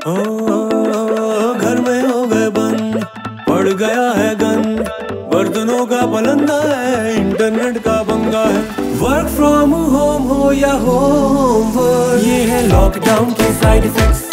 ओ, घर में हो गए बंद, पड़ गया है गंद, बर्तनों का पलंदा है, इंटरनेट का पंगा है। वर्क फ्रॉम होम हो या होम वर्क, ये है लॉकडाउन के साइड इफेक्ट्स।